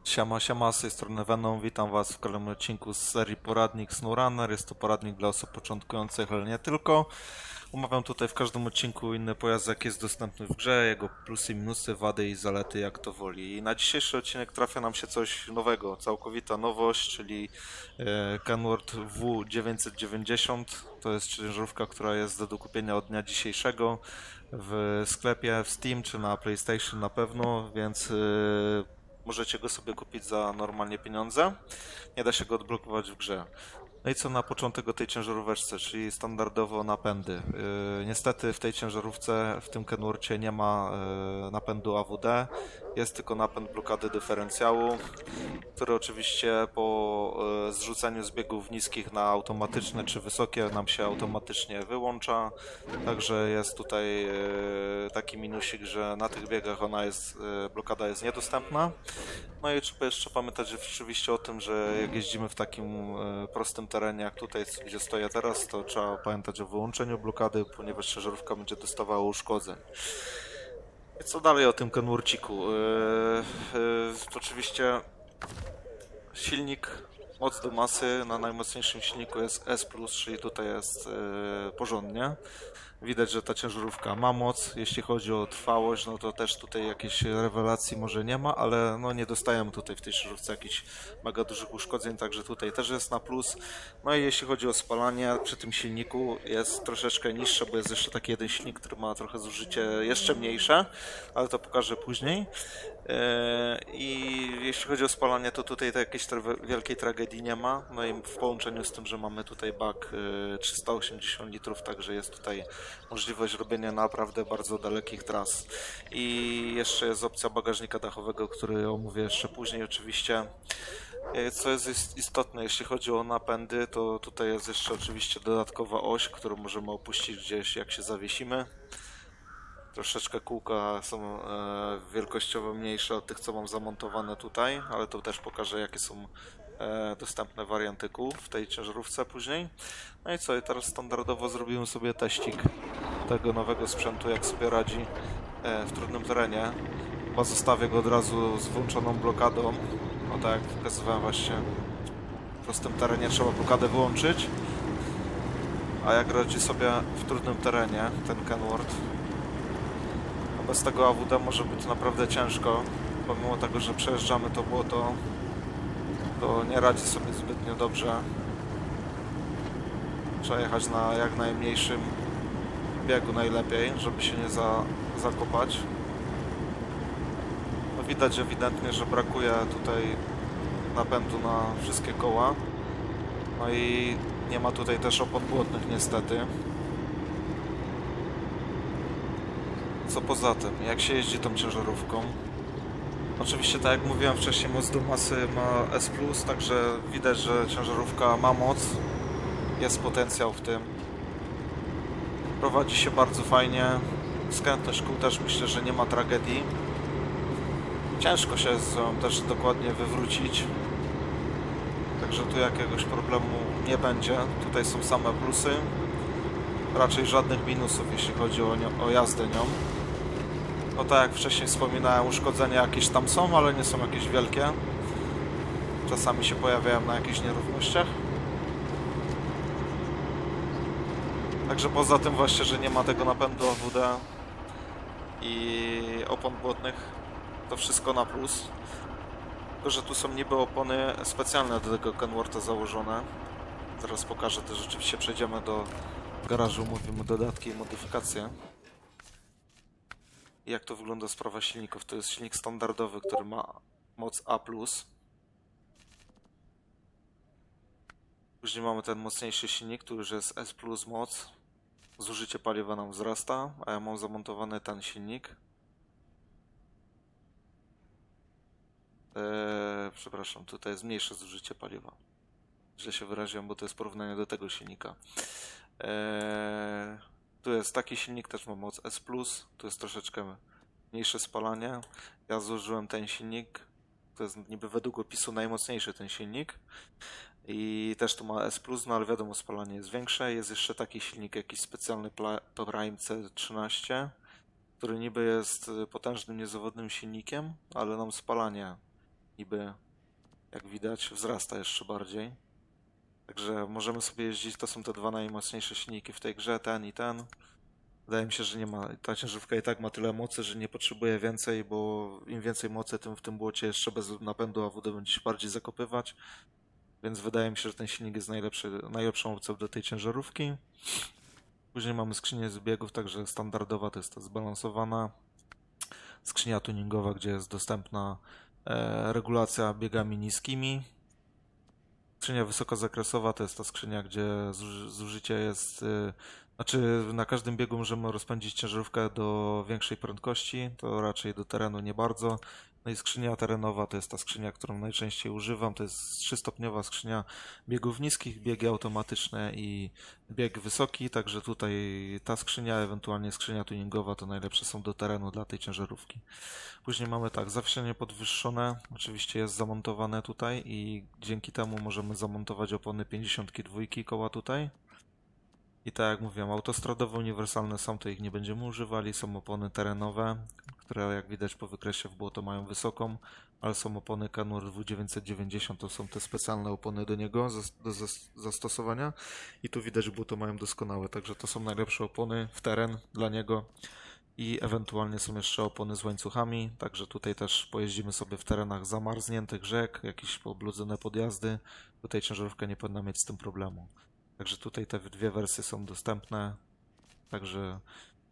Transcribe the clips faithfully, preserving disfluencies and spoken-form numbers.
Siema, siema, z tej strony Venom, witam was w kolejnym odcinku z serii Poradnik SnowRunner. Jest to poradnik dla osób początkujących, ale nie tylko. Omawiam tutaj w każdym odcinku inny pojazd, jaki jest dostępny w grze, jego plusy, minusy, wady i zalety, jak to woli. I na dzisiejszy odcinek trafia nam się coś nowego, całkowita nowość, czyli e, Kenworth W dziewięćset dziewięćdziesiąt. To jest ciężarówka, która jest do kupienia od dnia dzisiejszego w sklepie w Steam czy na PlayStation na pewno, więc e, możecie go sobie kupić za normalnie pieniądze. Nie da się go odblokować w grze. No i co na początek o tej ciężaróweczce, czyli standardowo napędy. Yy, niestety w tej ciężarówce, w tym Kenworthie nie ma yy, napędu A W D, jest tylko napęd blokady dyferencjału, który oczywiście po yy, zrzuceniu z biegów niskich na automatyczne czy wysokie nam się automatycznie wyłącza. Także jest tutaj yy, taki minusik, że na tych biegach ona jest, yy, blokada jest niedostępna. No i trzeba jeszcze pamiętać że oczywiście o tym, że jak jeździmy w takim e, prostym terenie jak tutaj, gdzie stoję teraz, to trzeba pamiętać o wyłączeniu blokady, ponieważ ciężarówka będzie dostawała uszkodzeń. I co dalej o tym Kenworthiku? E, e, oczywiście silnik, moc do masy na najmocniejszym silniku jest S plus, czyli tutaj jest e, porządnie. Widać, że ta ciężarówka ma moc. Jeśli chodzi o trwałość, no to też tutaj jakiejś rewelacji może nie ma, ale no nie dostajemy tutaj w tej ciężarówce jakichś mega dużych uszkodzeń, także tutaj też jest na plus. No i jeśli chodzi o spalanie przy tym silniku jest troszeczkę niższe, bo jest jeszcze taki jeden silnik, który ma trochę zużycie jeszcze mniejsze, ale to pokażę później. I jeśli chodzi o spalanie, to tutaj to jakiejś wielkiej tragedii nie ma. No i w połączeniu z tym, że mamy tutaj bak trzysta osiemdziesiąt litrów, także jest tutaj możliwość robienia naprawdę bardzo dalekich tras. I jeszcze jest opcja bagażnika dachowego, który omówię jeszcze później oczywiście. Co jest istotne, jeśli chodzi o napędy, to tutaj jest jeszcze oczywiście dodatkowa oś, którą możemy opuścić gdzieś jak się zawiesimy. Troszeczkę kółka są e, wielkościowo mniejsze od tych, co mam zamontowane tutaj, ale to też pokażę, jakie są e, dostępne warianty kół w tej ciężarówce później. No i co, i teraz standardowo zrobimy sobie teścik tego nowego sprzętu, jak sobie radzi e, w trudnym terenie. Chyba zostawię go od razu z włączoną blokadą, no tak jak pokazywałem właśnie, w prostym terenie trzeba blokadę wyłączyć. A jak radzi sobie w trudnym terenie ten Kenworth, bez tego A W D może być naprawdę ciężko, pomimo tego, że przejeżdżamy to błoto, to nie radzi sobie zbytnio dobrze. Trzeba jechać na jak najmniejszym biegu najlepiej, żeby się nie za, zakopać. No widać ewidentnie, że brakuje tutaj napędu na wszystkie koła. No i nie ma tutaj też opon błotnych niestety. Co poza tym, jak się jeździ tą ciężarówką? Oczywiście, tak jak mówiłem wcześniej, moc do masy ma S plus, także widać, że ciężarówka ma moc, jest potencjał w tym. Prowadzi się bardzo fajnie, skrętność kół też myślę, że nie ma tragedii. Ciężko się z nią też dokładnie wywrócić, także tu jakiegoś problemu nie będzie. Tutaj są same plusy, raczej żadnych minusów, jeśli chodzi o, nią, o jazdę nią. No tak jak wcześniej wspominałem, uszkodzenia jakieś tam są, ale nie są jakieś wielkie. Czasami się pojawiają na jakichś nierównościach. Także poza tym właśnie, że nie ma tego napędu A W D i opon błotnych, to wszystko na plus. Tylko, że tu są niby opony specjalne do tego Kenwortha założone. Zaraz pokażę też, rzeczywiście przejdziemy do garażu, mówimy dodatki i modyfikacje. Jak to wygląda sprawa silników? To jest silnik standardowy, który ma moc A plus. Później mamy ten mocniejszy silnik, który już jest S plus moc. Zużycie paliwa nam wzrasta, a ja mam zamontowany ten silnik. Eee, przepraszam, tutaj jest mniejsze zużycie paliwa. Źle się wyraziłem, bo to jest porównanie do tego silnika. Eee, tu jest taki silnik, też ma moc S plus, tu jest troszeczkę mniejsze spalanie. Ja zużyłem ten silnik, to jest niby według opisu najmocniejszy ten silnik. I też tu ma S plus, no ale wiadomo, spalanie jest większe. Jest jeszcze taki silnik, jakiś specjalny Prime C trzynaście, który niby jest potężnym, niezawodnym silnikiem, ale nam spalanie niby, jak widać, wzrasta jeszcze bardziej. Także możemy sobie jeździć, to są te dwa najmocniejsze silniki w tej grze, ten i ten. Wydaje mi się, że nie ma, ta ciężarówka i tak ma tyle mocy, że nie potrzebuje więcej, bo im więcej mocy, tym w tym błocie jeszcze bez napędu A W D będzie się bardziej zakopywać. Więc wydaje mi się, że ten silnik jest najlepszy, najlepszą opcją do tej ciężarówki. Później mamy skrzynię z biegów, także standardowa to jest ta zbalansowana. Skrzynia tuningowa, gdzie jest dostępna e, regulacja biegami niskimi. Skrzynia wysokozakresowa to jest ta skrzynia, gdzie zuży- zużycie jest... E, znaczy na każdym biegu możemy rozpędzić ciężarówkę do większej prędkości, to raczej do terenu nie bardzo. No i skrzynia terenowa to jest ta skrzynia, którą najczęściej używam. To jest trzystopniowa skrzynia biegów niskich, biegi automatyczne i bieg wysoki, także tutaj ta skrzynia, ewentualnie skrzynia tuningowa to najlepsze są do terenu dla tej ciężarówki. Później mamy tak, zawieszenie podwyższone, oczywiście jest zamontowane tutaj i dzięki temu możemy zamontować opony pięćdziesiąt dwa koła tutaj. I tak jak mówiłem, autostradowe uniwersalne są, to ich nie będziemy używali, są opony terenowe, które jak widać po wykresie w błoto mają wysoką, ale są opony Kenworth W dziewięćset dziewięćdziesiąt, to są te specjalne opony do niego, do zastosowania i tu widać błoto mają doskonałe, także to są najlepsze opony w teren dla niego i ewentualnie są jeszcze opony z łańcuchami, także tutaj też pojeździmy sobie w terenach zamarzniętych rzek, jakieś pobludzone podjazdy, tutaj ciężarówka nie powinna mieć z tym problemu. Także tutaj te dwie wersje są dostępne, także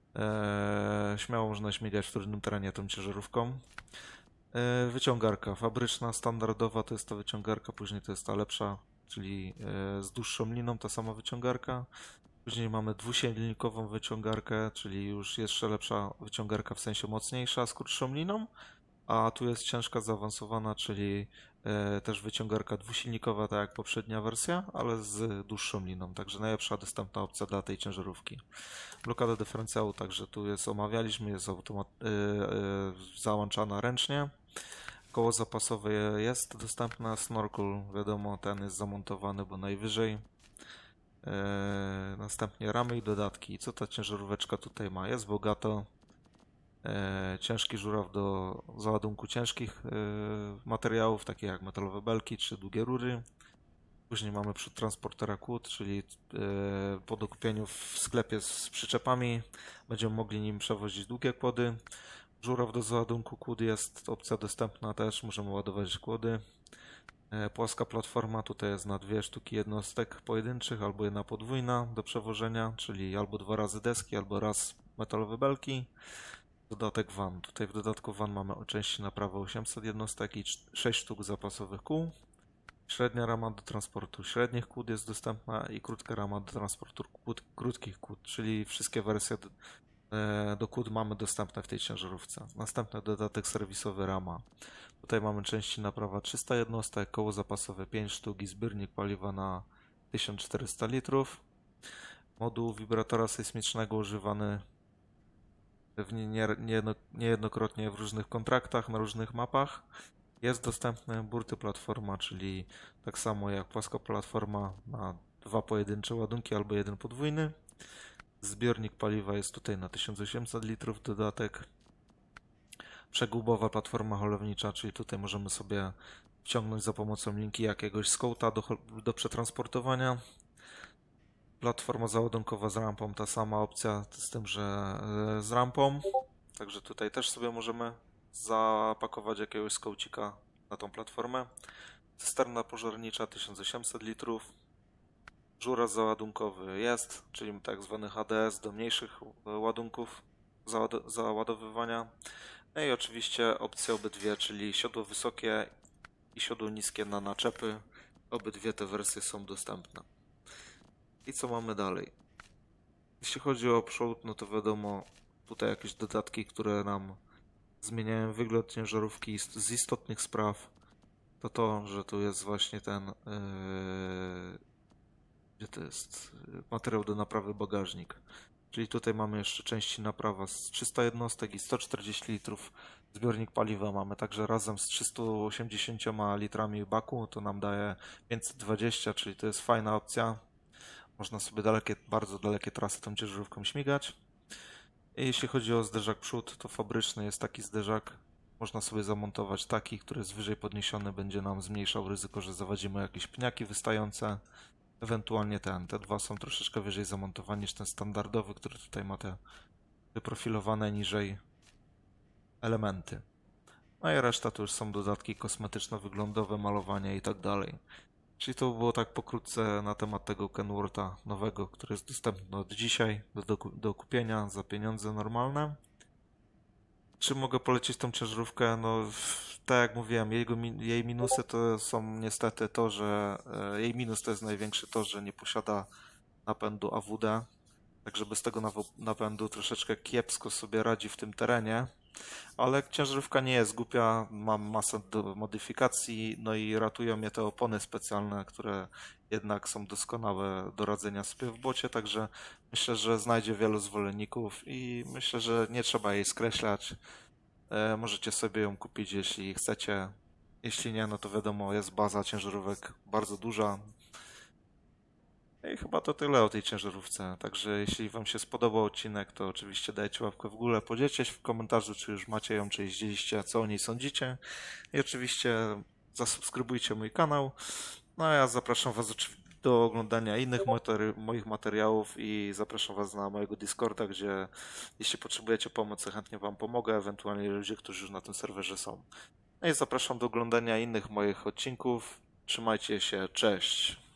e, śmiało można śmigać w trudnym terenie tą ciężarówką. E, wyciągarka fabryczna, standardowa to jest ta wyciągarka, później to jest ta lepsza, czyli e, z dłuższą liną ta sama wyciągarka. Później mamy dwusilnikową wyciągarkę, czyli już jeszcze lepsza wyciągarka, w sensie mocniejsza, z krótszą liną. A tu jest ciężka, zaawansowana, czyli e, też wyciągarka dwusilnikowa, tak jak poprzednia wersja, ale z dłuższą liną, także najlepsza dostępna opcja dla tej ciężarówki. Blokada dyferencjału, także tu jest, omawialiśmy, jest automat, e, e, załączana ręcznie. Koło zapasowe jest dostępne, snorkel, wiadomo, ten jest zamontowany, bo najwyżej. E, następnie ramy i dodatki. Co ta ciężaróweczka tutaj ma? Jest bogato. E, ciężki żuraw do załadunku ciężkich e, materiałów, takie jak metalowe belki czy długie rury. Później mamy przód transportera kłód, czyli e, po dokupieniu w sklepie z przyczepami będziemy mogli nim przewozić długie kłody. Żuraw do załadunku kłód jest opcja dostępna też, możemy ładować kłody. E, płaska platforma, tutaj jest na dwie sztuki jednostek pojedynczych albo jedna podwójna do przewożenia, czyli albo dwa razy deski, albo raz metalowe belki. Dodatek van. Tutaj w dodatku van mamy części naprawy osiemset jednostek i sześć sztuk zapasowych kół. Średnia rama do transportu średnich kłód jest dostępna i krótka rama do transportu kłód, krótkich kłód, czyli wszystkie wersje do, e, do kłód mamy dostępne w tej ciężarówce. Następny dodatek serwisowy rama. Tutaj mamy części naprawa trzysta jednostek, koło zapasowe pięć sztuk i zbiornik paliwa na tysiąc czterysta litrów. Moduł wibratora sejsmicznego używany pewnie nie, nie, niejednokrotnie w różnych kontraktach, na różnych mapach. Jest dostępny burty platforma, czyli tak samo jak płaska platforma na dwa pojedyncze ładunki albo jeden podwójny. Zbiornik paliwa jest tutaj na tysiąc osiemset litrów dodatek. Przegubowa platforma holownicza, czyli tutaj możemy sobie wciągnąć za pomocą linki jakiegoś skouta do, do przetransportowania. Platforma załadunkowa z rampą, ta sama opcja, z tym, że z rampą. Także tutaj też sobie możemy zapakować jakiegoś skaucika na tą platformę. Cysterna pożarnicza tysiąc osiemset litrów. Żuraw załadunkowy jest, czyli tak zwany H D S do mniejszych ładunków załad załadowywania. No i oczywiście opcje obydwie, czyli siodło wysokie i siodło niskie na naczepy. Obydwie te wersje są dostępne. I co mamy dalej? Jeśli chodzi o przód, no to wiadomo, tutaj jakieś dodatki, które nam zmieniają wygląd ciężarówki z istotnych spraw, to to, że tu jest właśnie ten, yy, gdzie to jest, materiał do naprawy bagażnik. Czyli tutaj mamy jeszcze części naprawa z trzysta jednostek i sto czterdzieści litrów. Zbiornik paliwa mamy także razem z trzysta osiemdziesięcioma litrami baku, to nam daje pięćset dwadzieścia, czyli to jest fajna opcja. Można sobie dalekie, bardzo dalekie trasy tą ciężarówką śmigać. I jeśli chodzi o zderzak przód, to fabryczny jest taki zderzak. Można sobie zamontować taki, który jest wyżej podniesiony, będzie nam zmniejszał ryzyko, że zawadzimy jakieś pniaki wystające. Ewentualnie ten, te dwa są troszeczkę wyżej zamontowani niż ten standardowy, który tutaj ma te wyprofilowane niżej elementy. No i reszta to już są dodatki kosmetyczno-wyglądowe, malowanie i tak dalej. Czyli to było tak pokrótce na temat tego Kenwortha nowego, który jest dostępny od dzisiaj do, do, do kupienia za pieniądze normalne. Czy mogę polecić tą ciężarówkę? No, w- tak jak mówiłem, jego, mi- jej minusy to są niestety to, że e, jej minus to jest największy to, że nie posiada napędu A W D. Także bez tego nawo- napędu troszeczkę kiepsko sobie radzi w tym terenie. Ale ciężarówka nie jest głupia, mam masę do modyfikacji, no i ratują mnie te opony specjalne, które jednak są doskonałe do radzenia sobie w bocie, także myślę, że znajdzie wielu zwolenników i myślę, że nie trzeba jej skreślać. E, możecie sobie ją kupić, jeśli chcecie. Jeśli nie, no to wiadomo, jest baza ciężarówek bardzo duża. I chyba to tyle o tej ciężarówce. Także jeśli Wam się spodobał odcinek, to oczywiście dajcie łapkę w górę, podzielcie się w komentarzu, czy już macie ją, czy jeździliście, co o niej sądzicie. I oczywiście zasubskrybujcie mój kanał. No a ja zapraszam Was do oglądania innych materi- moich materiałów i zapraszam Was na mojego Discorda, gdzie jeśli potrzebujecie pomocy, chętnie Wam pomogę, ewentualnie ludzie, którzy już na tym serwerze są. No i zapraszam do oglądania innych moich odcinków. Trzymajcie się, cześć!